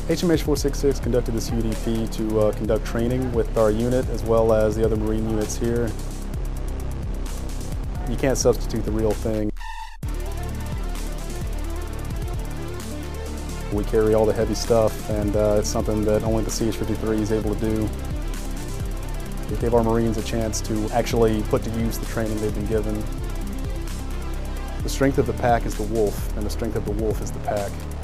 HMH-466 conducted this UDP to conduct training with our unit as well as the other Marine units here. You can't substitute the real thing. We carry all the heavy stuff, and it's something that only the CH-53 is able to do. It gave our Marines a chance to actually put to use the training they've been given. The strength of the pack is the wolf, and the strength of the wolf is the pack.